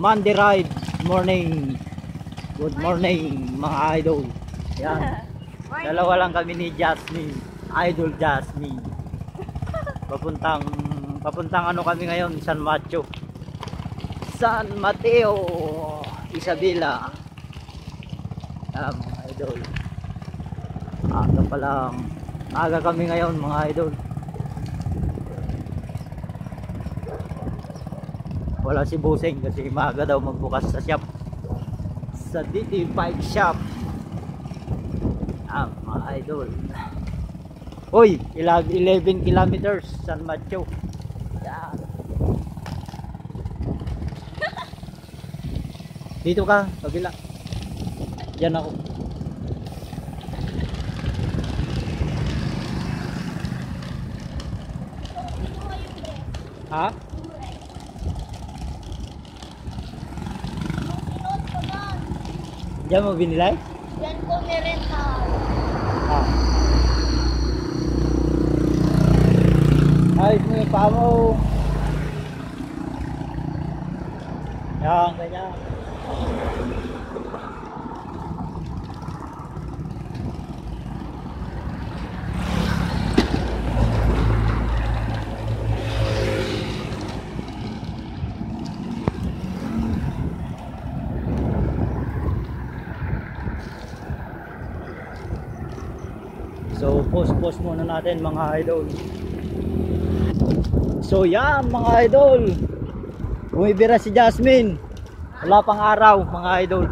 Monday ride morning. Good morning mga idol. Yan. Dalawa lang kami ni Jasmine. Idol Jasmine. Papuntang ano kami ngayon, San Mateo. San Mateo, Isabela. Yan mga idol. Aga pa lang. Aga kami ngayon mga idol. Wala si Buseng kasi maaga daw magbukas sa shop. Sa DT Bike Shop. Mga idol. Uy, 11 kilometers San Mateo. Yan. Dito ka, kabila. Diyan ako. Ha? Diyan mo binilay? Diyan ko nirenta. Ayos mo yung paa mo. Yan, ganyan. So post muna natin mga idol. So yan mga idol, bumibira si Jasmine. Wala pang araw mga idol.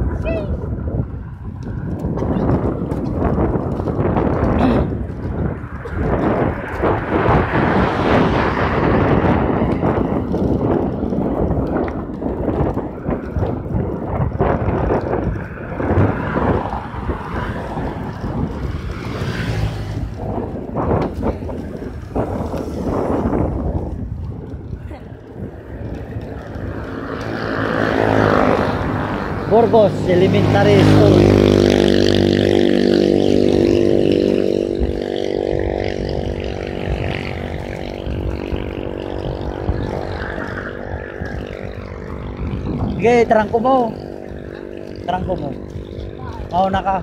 Burgos Elementary School. Sige, trangko mo. Trangko mo. Mauna ka.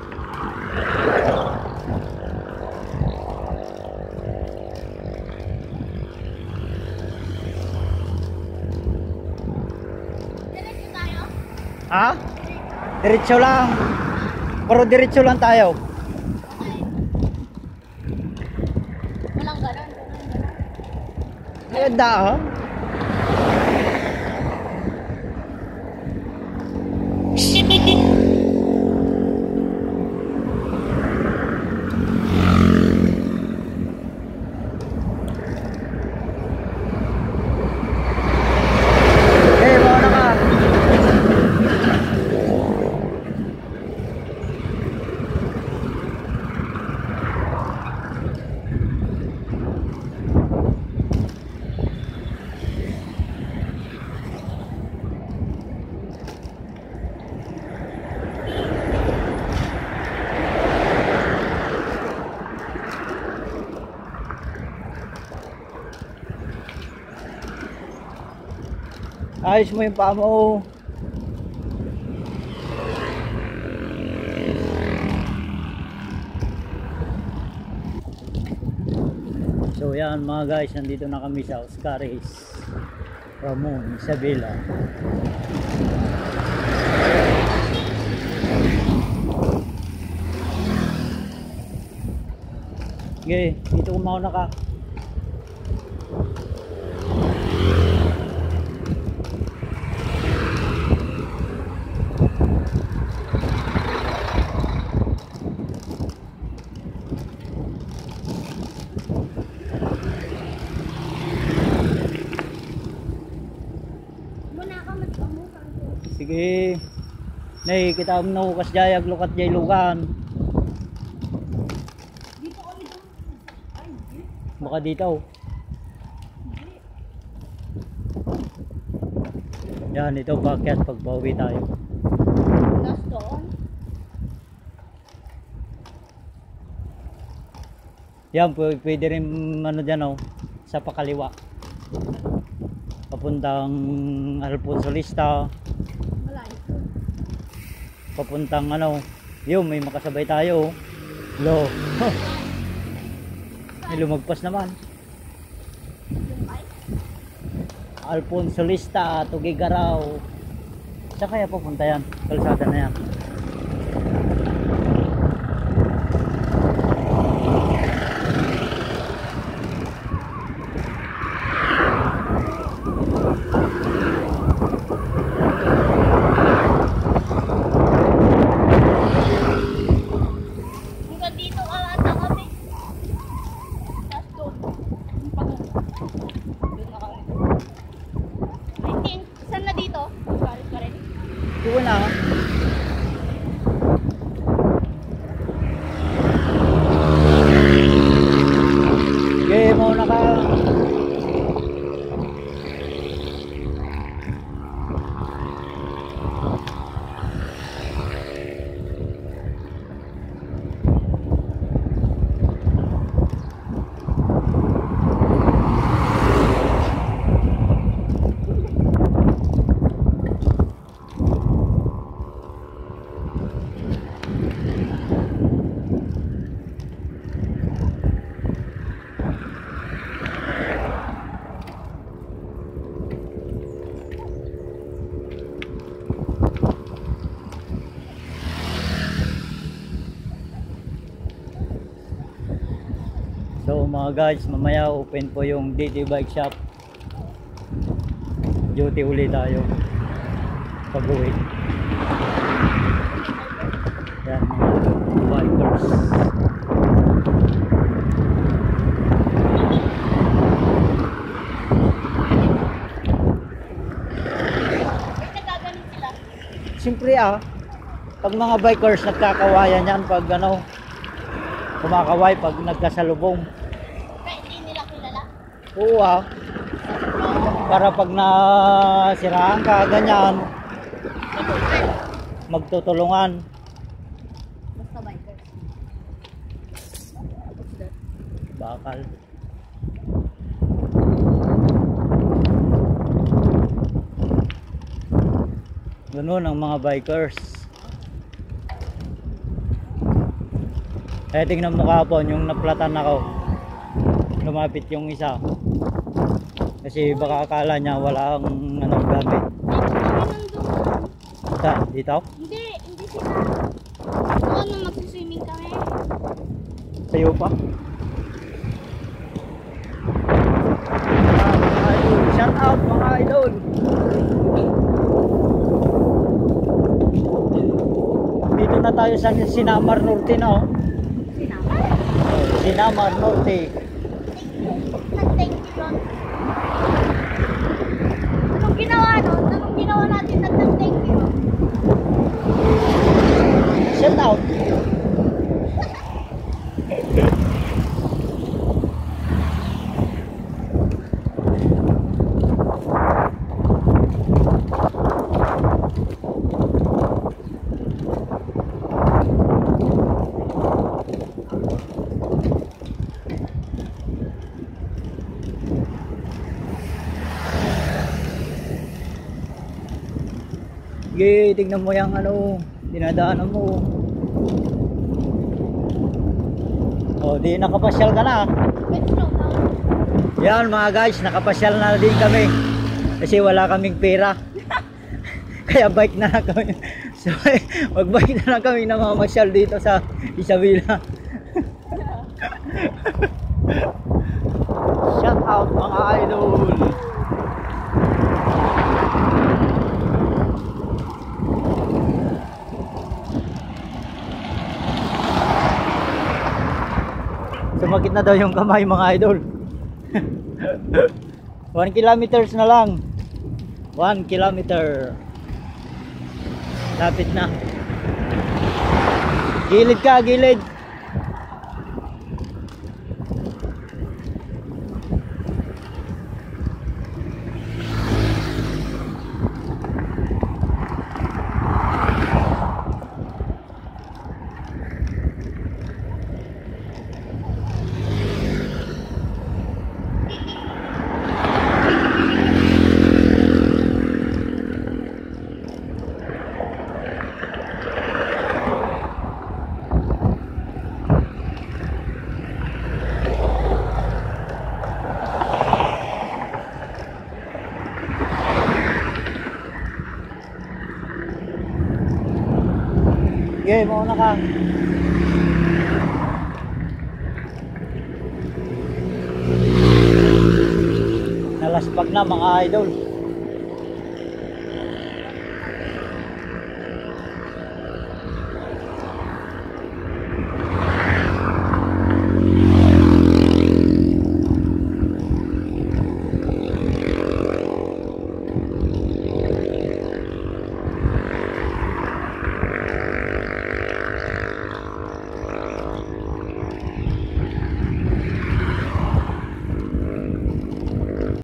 Ha? Diretso lang. Pero diretso lang tayo. Walang ganon. Ganda ha? Ayos mo yung paa mo. So yan mga guys, nandito na kami sa Oscaris Ramon, Isabela. Okay, dito kumauna ka. Sige. Nay, kita mo na kas jayag lukat jay lugan. Dito kami doon. Ay, hindi. Baka dito. Yan, ito bakit pagbawi tayo. Last doon. Yan, pwede rin ano dyan oh, sa pakaliwa. papuntang Alfonso Lista, Malayo. papuntang ano, yun may makasabay tayo. Lo. May lumagpas naman. Yung bike? Alfonso Lista, Tugigaraw. Saan kaya papunta yan? Kalsada na yan. Hanggang dito ata kami. Tapos doon. Yung pangulo. Doon na kami. I think, saan na dito? Galit pa rin. Yun na. Okay, mauna ka. So mga guys, mamaya open po yung DD Bike Shop. Duty ulit tayo pag uwi. Yan mga bikers. Ay, nagagalit sila. Siyempre pag mga bikers nagkakawayan yan pag ano, kumakaway pag nagkasalubong. Kaya hindi nila kilala. Oo para pag nasiraan ka ganyan, Matulad. magtutulungan. Basta bikers. Bakal. Ganun ang mga bikers. Kaya tingnan mo kapon yung naplatan ako. Lumapit yung isa. Kasi baka akala niya wala ang anong gamit. Saan? Dito? Hindi sila. Doon nung magsiswimming kami. Sa'yo pa? Mga idol, shout out mga idol. Dito na tayo sa Sinamar Norte na Sinama? Sinamar Norte. Nag-thank you doon. Anong ginawa nun? Anong ginawa natin nag-thank you? Shout out. Sige, tignan mo yung ano, dinadaanan mo. O, di nakapasyal ka na. Let's slow down. Yan mga guys, nakapasyal na din kami. Kasi wala kaming pera. Kaya bike na lang kami. So, mag-bike na lang kami namamasyal dito sa Isabela. Shout out mga idol. Sumakit na daw yung kamay mga idol. 1 kilometers na lang. 1 kilometer. Lapit na. Gilid ka, gilid. Sige, mauna ka. Nalaspag na mga idol.